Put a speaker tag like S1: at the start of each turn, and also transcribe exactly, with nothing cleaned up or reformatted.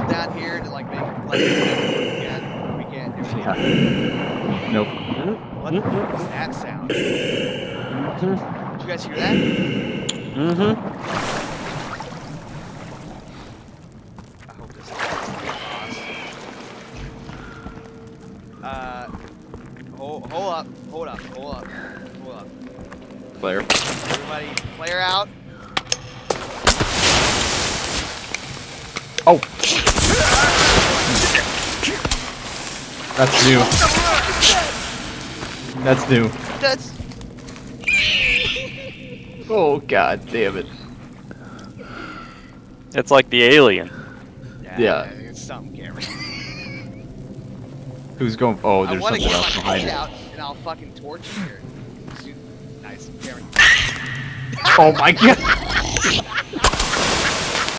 S1: hold down here to like make like again? We can't do it.
S2: Yeah. Nope.
S1: What the fuck was that sound? Did you guys hear that?
S3: Mm-hmm.
S1: I hope this is the boss. Uh, hold, hold up, hold up, hold up, hold up.
S3: Player.
S1: Everybody, player out.
S2: Oh. That's new. That's new.
S1: That's.
S3: Oh god damn it.
S4: It's like the alien.
S1: Yeah,
S3: Yeah.
S1: it's something, Cameron.
S2: Who's going? Oh,
S1: I
S2: there's
S1: want to
S2: something
S1: get
S2: else
S1: my
S2: behind
S1: head
S2: it.
S1: out and I'll fucking torch you here. Nice, Cameron.
S2: Oh my god!